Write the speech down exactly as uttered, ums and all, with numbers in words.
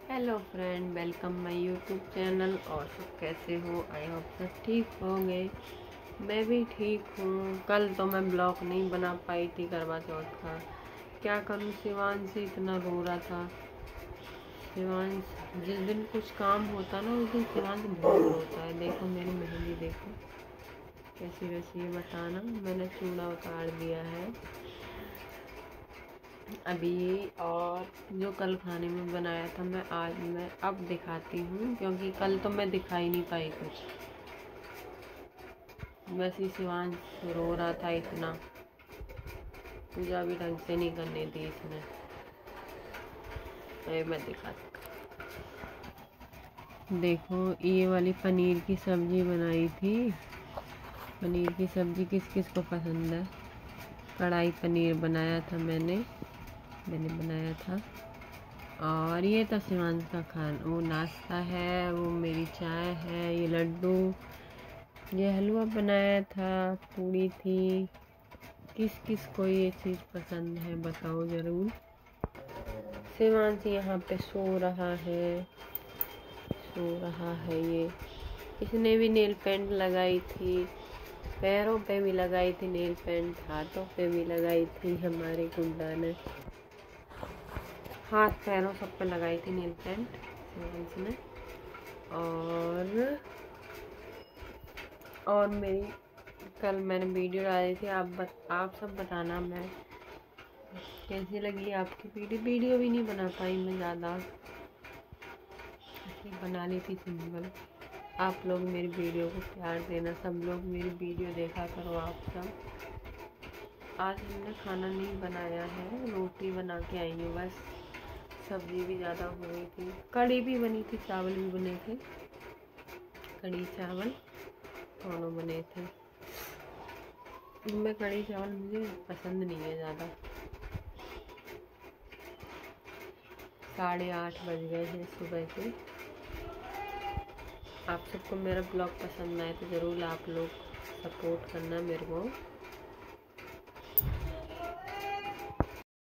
Hello friend, welcome my YouTube channel. और सब कैसे हो? आई होप सब ठीक होंगे। मैं भी ठीक हूँ। कल तो मैं ब्लॉग नहीं बना पाई थी करवा चौथ का। क्या करूँ, शिवांश से इतना रो रहा था। शिवांश जिस दिन कुछ काम होता ना उस दिन शिवांश बहुत रोता है। देखो मेरी मेहंदी, देखो कैसी वैसी है। बताना, मैंने चूड़ा उतार दिया है अभी। और जो कल खाने में बनाया था मैं आज मैं अब दिखाती हूँ, क्योंकि कल तो मैं दिखा ही नहीं पाई कुछ। वैसे शिवांश रो रहा था इतना, पूजा भी ढंग से नहीं करने दी इसने। अरे मैं दिखाती, देखो ये वाली पनीर की सब्जी बनाई थी। पनीर की सब्जी किस किस को पसंद है? कढ़ाई पनीर बनाया था मैंने मैंने बनाया था। और ये तो शिवांश का खान वो नाश्ता है, वो मेरी चाय है, ये लड्डू, ये हलवा बनाया था, पूड़ी थी। किस किस को ये चीज़ पसंद है बताओ ज़रूर। शिवांश यहाँ पे सो रहा है सो रहा है ये। इसने भी नेल पेंट लगाई थी, पैरों पे भी लगाई थी नेल पेंट, हाथों पे भी लगाई थी। हमारे गुड्डा ने हाथ पैरों सब पे लगाई थी नेल पेंट शिवांश ने। और और मेरी कल मैंने वीडियो डाली थी। आप बत, आप सब बताना मैं कैसी लगी आपकी वीडियो। वीडियो भी नहीं बना पाई मैं ज़्यादा, बना ली थी सिंपल। आप लोग मेरी वीडियो को प्यार देना, सब लोग मेरी वीडियो देखा करो आप सब। आज हमने खाना नहीं बनाया है, रोटी बना के आई हूँ बस। सब्जी भी ज़्यादा हो गई थी, कढ़ी भी बनी थी, चावल भी बने थे। कढ़ी चावल दोनों बने थे। मैं कढ़ी चावल मुझे पसंद नहीं है ज़्यादा। साढ़े आठ बज गए हैं सुबह के। आप सबको मेरा ब्लॉग पसंद आए तो ज़रूर आप लोग सपोर्ट करना मेरे को।